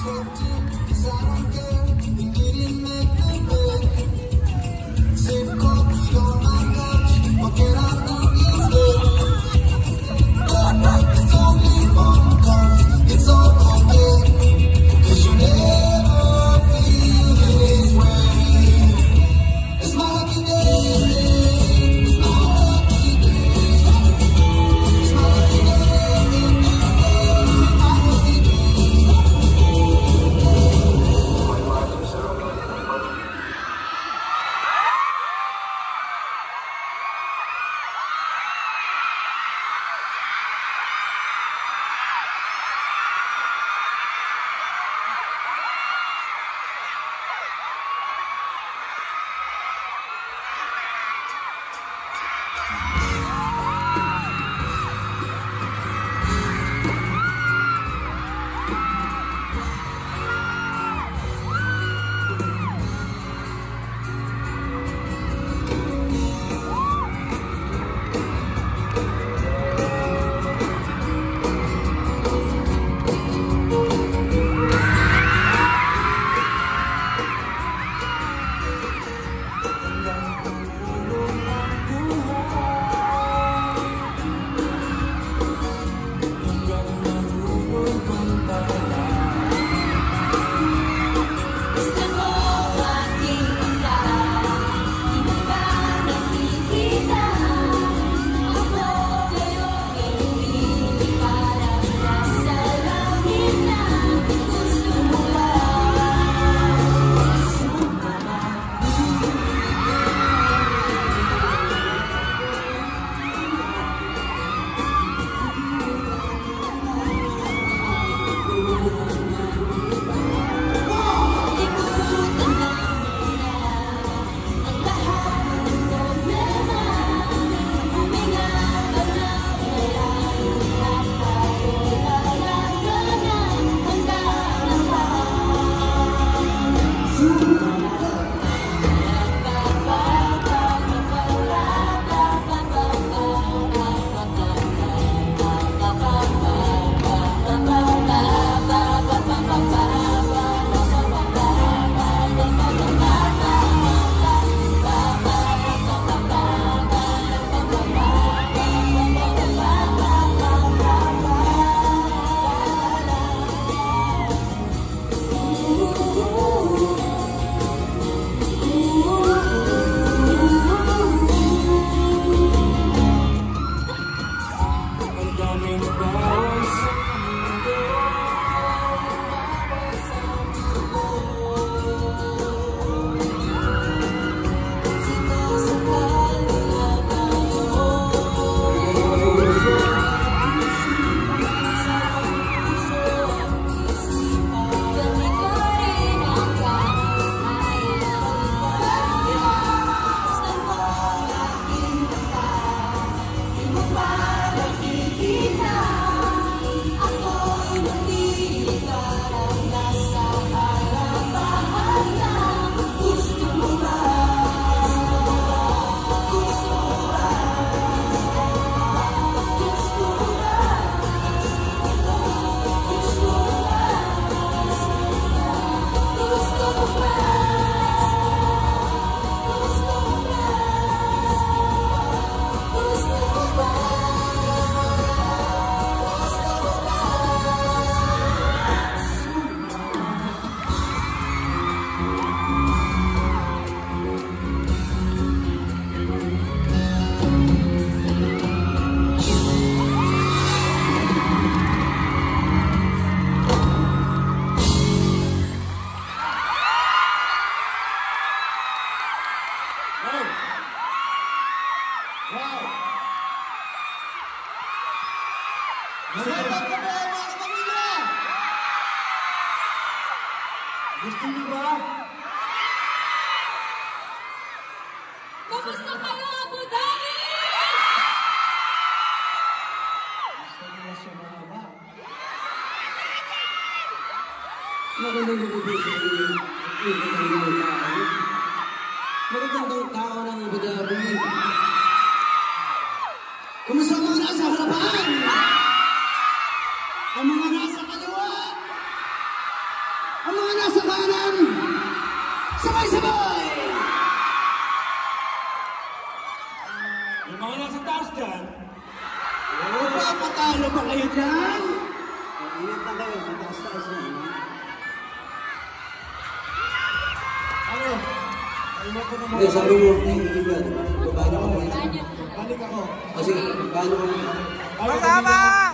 Magandang gabi mga kapamilya! Gusto niyo ba? Kamusta kayo, Abu Dhabi? Gusto niyo siya mahaba? Magandang gabi sa iyo. Magandang tao ng Abu Dhabi. Kumusta ang mga nasa harapan? Ang mga nasa kaliwa? mga nasa kanan, sabay-sabay! Yung mga nasa taas dyan, O ba, patalo pa kayo dyan? Ingat lang kayo, mataas-taas na. ano? Ayaw ko naman. Hindi, sabi mo, naiiwan. Paano ka mo? Balik ako. Kasi, paano ka mo? Tama!